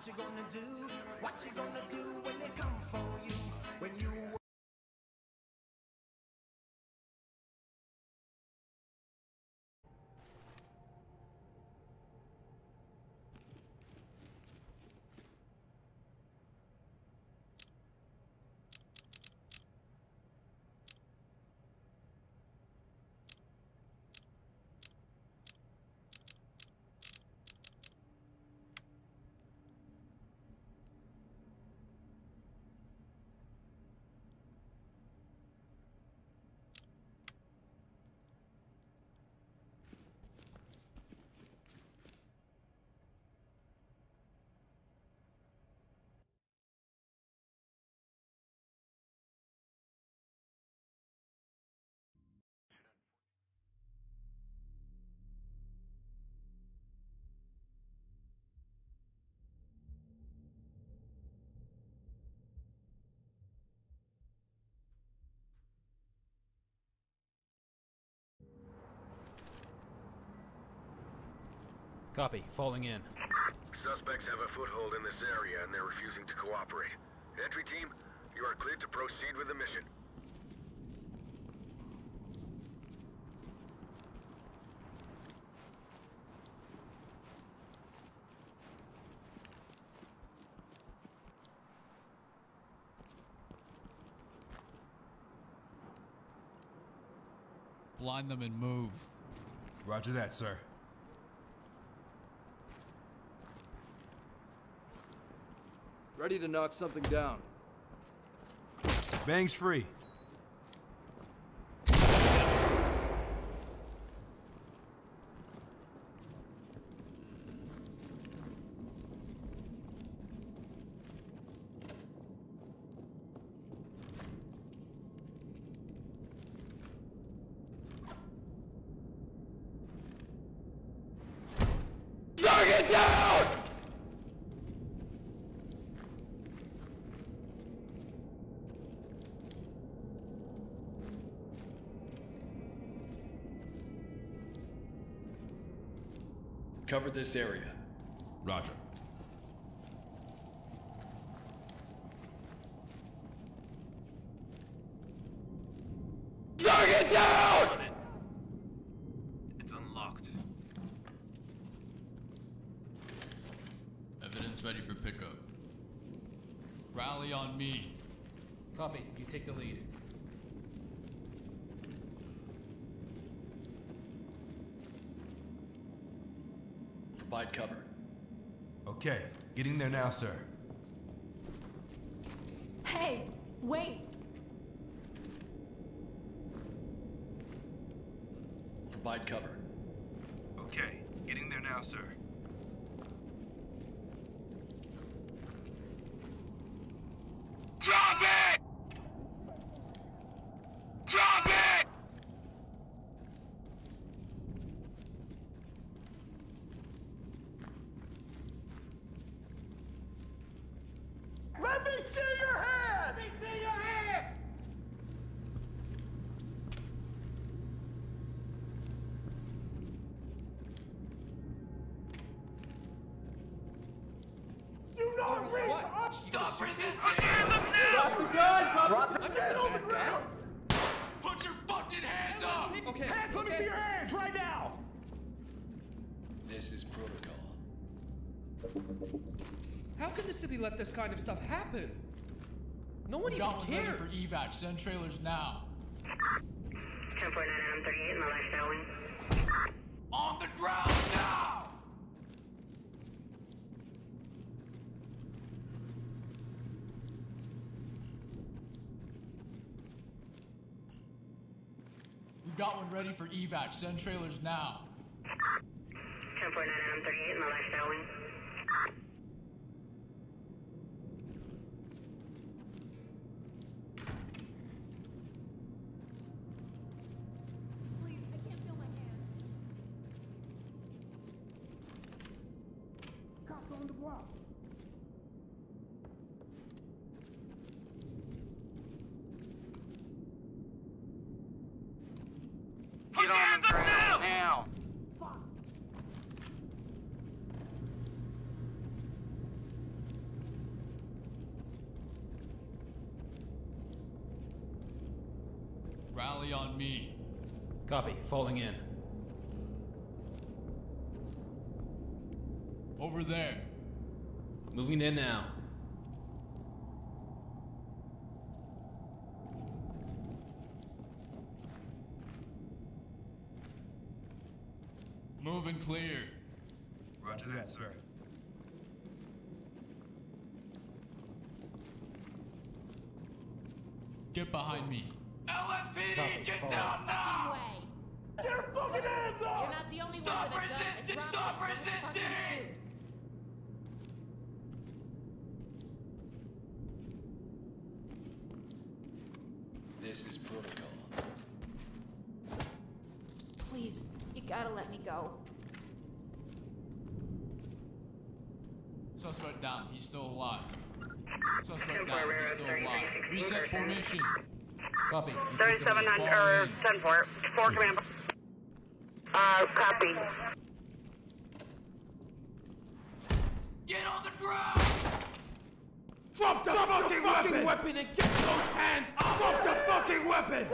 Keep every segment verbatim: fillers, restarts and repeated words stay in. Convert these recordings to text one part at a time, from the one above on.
What you gonna do? What you gonna do when they come for you? When you Copy. Falling in. Suspects have a foothold in this area and they're refusing to cooperate. Entry team, you are cleared to proceed with the mission. Blind them and move. Roger that, sir. Ready to knock something down. Bang's free. target down! Cover this area. Roger. Target down! It's unlocked. Evidence ready for pickup. Rally on me. Copy. You take the lead. Provide cover. Okay, getting there now, sir. Hey, wait! Provide cover. Okay, getting there now, sir. Drop it! Drop it! Let me see your hand! Let me see your hand! Do not reach up! Stop resisting! Drop the gun! Drop the Get on the ground! Put your fucking hands up! Okay. Hands, let me see your hands right now! This is protocol. How can the city let this kind of stuff happen? No one We even got one ready cares. for evac. Send trailers now. ten forty-nine M thirty-eight in the left tailwing. On the ground now! We've got one ready for evac. Send trailers now. ten forty-nine M thirty-eight in the left tailwing. Please, I can't feel my hands. Cops on the block. Get on the ground now! Rally on me. Copy. Falling in. Over there. Moving in now. Moving clear. Roger that, sir. Get behind me. L S P D, get down now! Way. Get your fucking hands You're up! not the only Stop one with a gun. resisting! Drop Stop it. Don't fucking resisting! shoot. This is protocol. Please, you gotta let me go. Suspect down. He's still alive. Suspect ten down. four, He's still thirty-six, alive. Reset formation. Copy. You took the thirty-seven lead. hundred, Fall or in. ten four. Four command. Uh, copy. Get on the ground! Drop the Drop fucking, the fucking weapon! weapon and get those hands up! Drop the fucking weapon!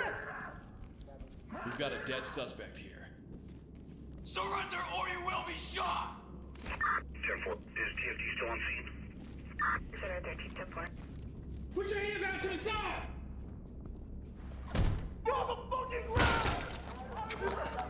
We've got a dead suspect here. Surrender or you will be shot! ten four, is T F T still on scene? Center thirteen, ten four. Put your hands out to the side! You're the fucking ground!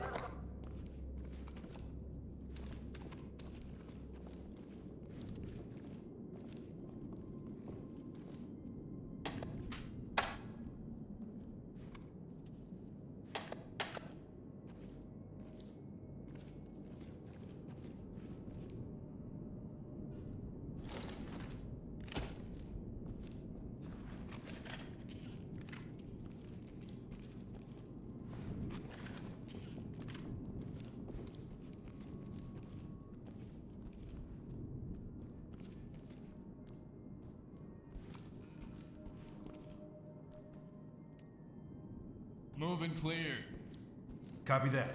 Moving clear. Copy that.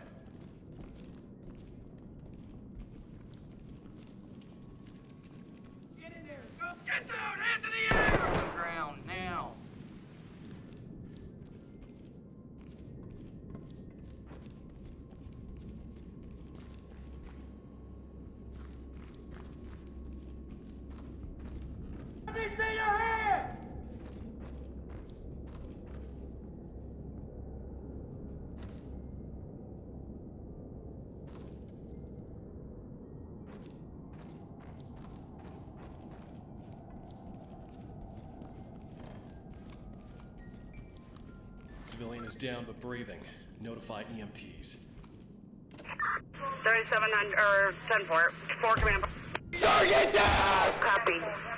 Get in there! Get down! Hands in the air! On the ground now. Let me see your hand! Civilian is down but breathing. Notify E M Ts. thirty-seven hundred, or ten four. Four command. Sergeant down! Copy.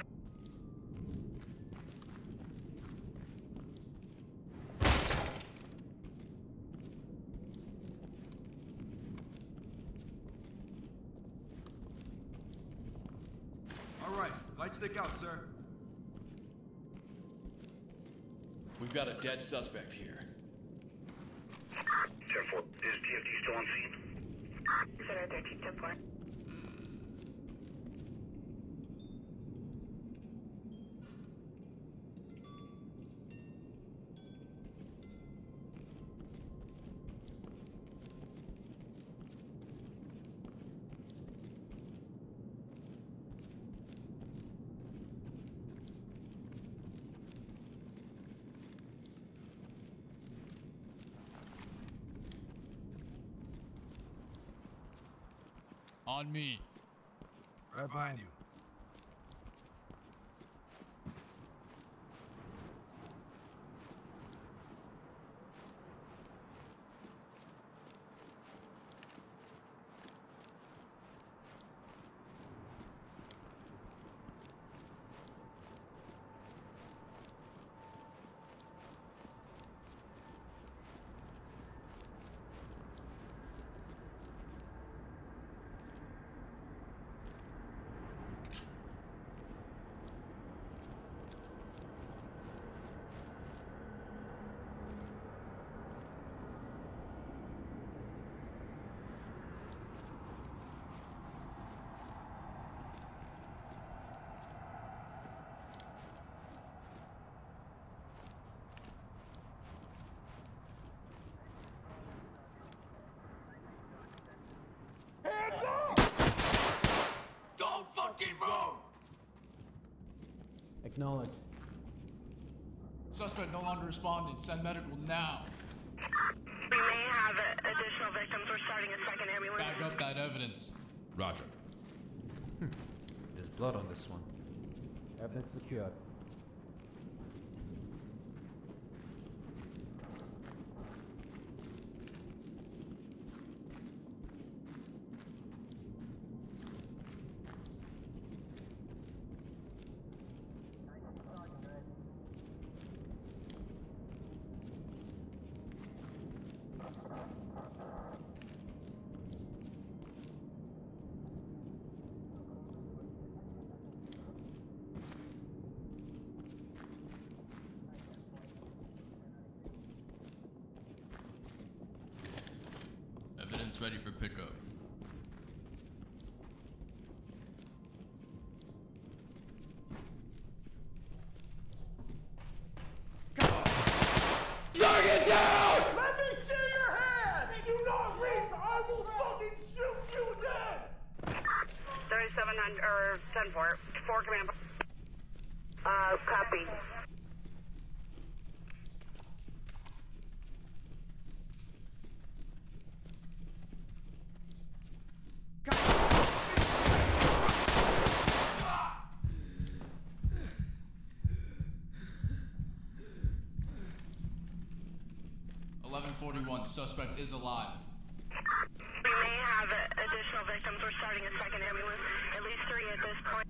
All right, light stick out, sir. We've got a dead suspect here. ten four, is T F T still on scene? Center thirteen, ten four. On me. Right behind you. Acknowledge. Suspect no longer responding. Send medical now. We may have uh, additional victims. We're starting a second ambulance. Back up that evidence. Roger. There's blood on this one. Evidence secured. Evidence ready for pickup. Target down! Let me see your hands! If you not read, I will fucking shoot you dead! thirty-seven hundred, or ten four. four command. Uh, copy. eleven forty-one. Suspect is alive. We may have uh, additional victims. We're starting a second ambulance. At least three at this point.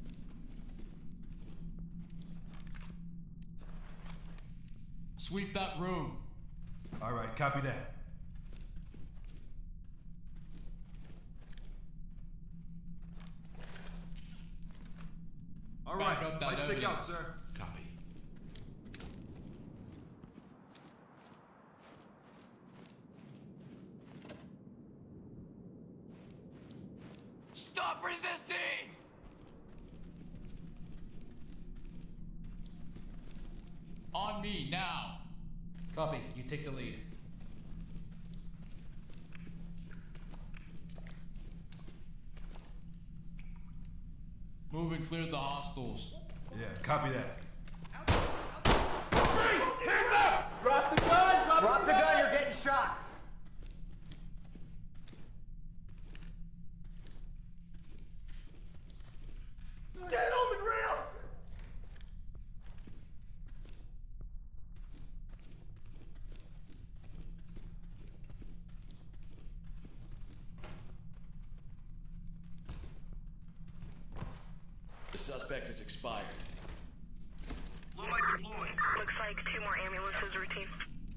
Sweep that room. All right, copy that. All right, Back up that lights stick out, evidence. sir. Copy. Stop resisting! On me now. Copy. You take the lead. Move and clear the hostiles. Yeah, copy that. Hands up! Drop the gun! Drop, Drop the gun, you're getting shot! Get on the ground! The suspect is expired. Low light deployed. Looks like two more ambulances routine.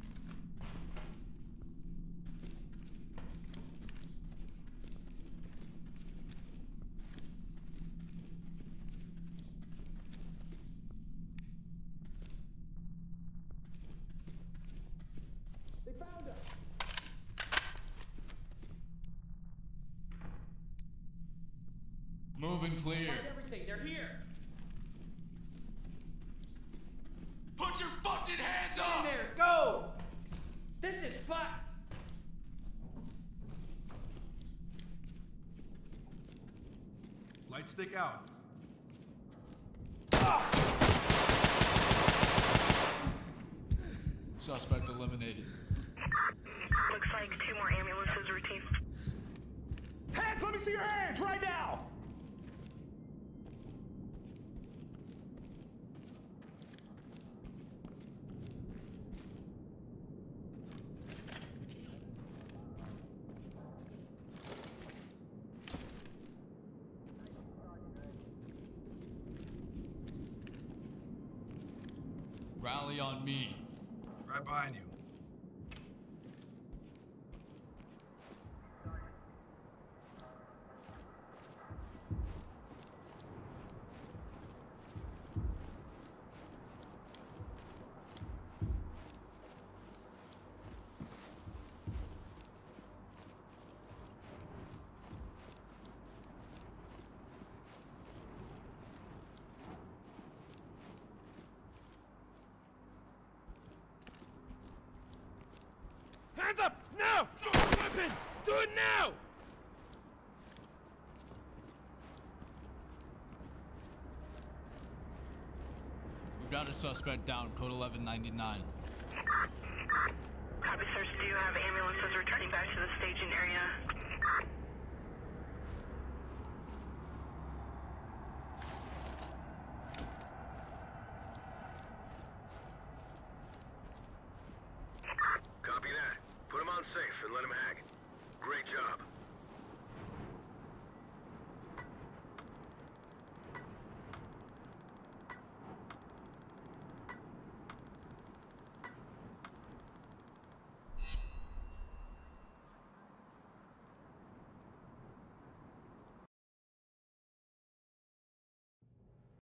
They found us! Move and clear. Everything, they're here! Put your fucking hands Get in up! there, go! This is fucked! Lights stick out. Suspect eliminated. Looks like two more ambulances routine. Hands, let me see your hands right now! Rally on me. Right behind you. Hands up! Now! Drop your weapon! Do it now! Got a suspect down, code eleven ninety-nine. Copy, sir. Do you have ambulances returning back to the staging area? Copy that. Put him on safe and let him